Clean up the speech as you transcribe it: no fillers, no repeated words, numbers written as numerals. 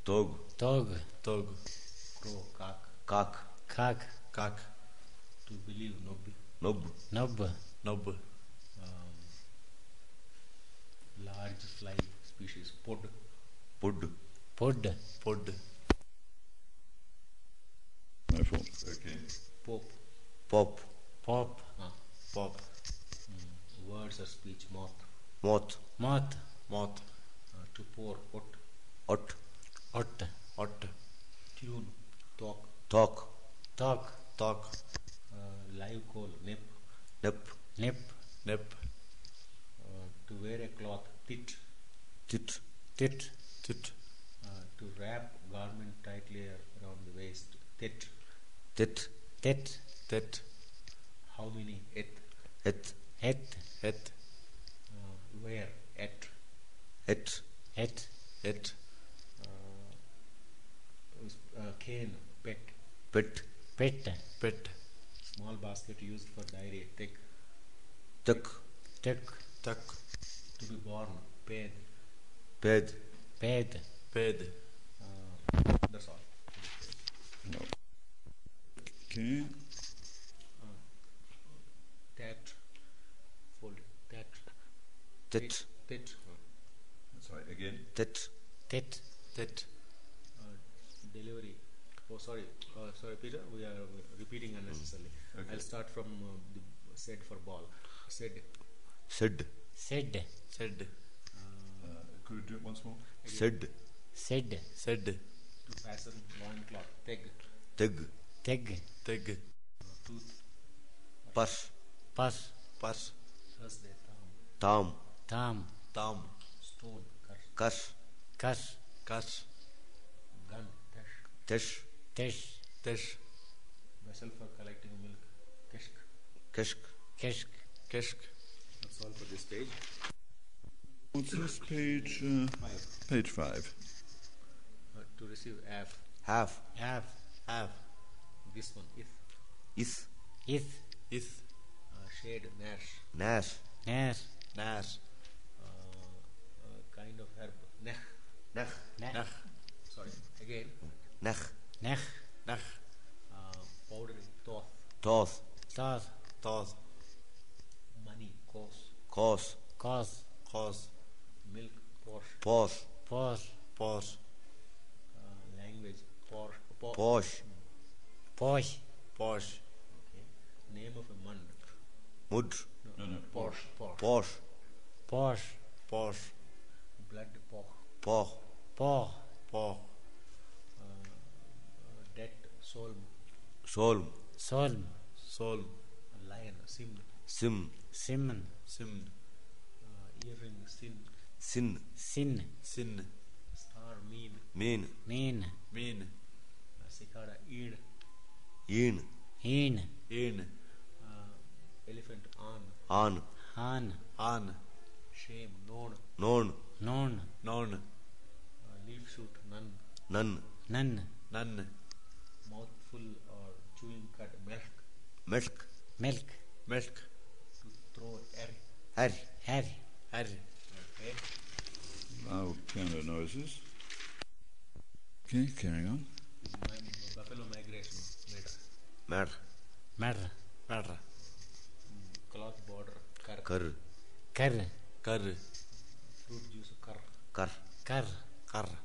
Tog. Tog. Tog. Crow, cock. Cock. Cock. Cock. To believe, nob. Nob. Nub. Nob. Large fly species, pod. Pud. Pud. Pod. No fault. Okay. Pop. Pop. Pop. Pop. Words or speech, moth. Moth. Moth. Moth. To pour, ot. Ot. Ot. Ot. Tune, talk. Talk. Talk. Talk. Live coal, nip. Nip. Nip. Nip. To wear a cloth, tit. Tit. Tit. Tit. To wrap garment tightly around the waist, tit. Tit. Tit. Tit. How many, et. Et. Het. Het. Where, at. Et. Het. Et. Cane, pet. Pet. Pet. Pet. Small basket used for diarrhea, tick. Tuck. Tuck. Tuck. To be born, ped. Ped. Ped. Ped. That's all. No. Okay. Tat. Fold. Tat. Tit. Tit. Sorry, again. Tit. Tit. Tit. Delivery. Oh, sorry. Sorry, Peter. We are repeating unnecessarily. Okay. I'll start from the said for ball. Said. Said. Said. Said. Could you do it once more? Said. Said. Said. To fasten loincloth. Teg. Tig. Teg. Tig. Tooth. Pus. Pus. Pus. Thursday. Thumb. Tom. Tom. Tom. Stone. Curse. Cuss. Cuss. Cuss. Gun. Tash. Tish. Tish. Tish. Vessel for collecting milk. Kishk. Kishk. Kishk. Kishk. That's all for this page. What's this page? Page 5. To receive af. Have. Have. Have. This one. If. Is. Ith. Ith. Shade. Nash. Nash. Nas. Nas. Kind of herb. Nech. Nech. Nach. Sorry. Again. Nech. Nech. Nach. Powdery. Toth. Toth. Toth. Toth. Money. Cause. Cause. Cause. Cause. Milk. Posh. Posh. Pause. Pause. Language. Posh. Posh. Posh. Posh. Okay. Name of a mund. Mud. No. Posh. Posh. Posh. Posh. Posh. Blood. Poch. Poch. Paw. Paw. Debt. Solm. Solm. Solm. Sol. Lion. Sim. Sim. Simon. Sim. Earring. Sin. Sin. Sin. Sin. Star. Mean. Mean. Mean. Mean. Cicada. Eed. Een. Een. In. Elephant. On. Aan. Han. On. Shame. Known. Known. Non. Known. Leaf shoot. None. None. None. None. Mouthful or chewing cud. Milk. Milk. Milk. Milk. To throw. Air. Har. Har. Har. Okay. Loud piano noises. Okay, carrying on. Buffalo migration. Mer. Mar. Mar. Cloth border. Kar. Kar. Kar. Kar. Fruit juice. Kar. Kar. Kar. Kar.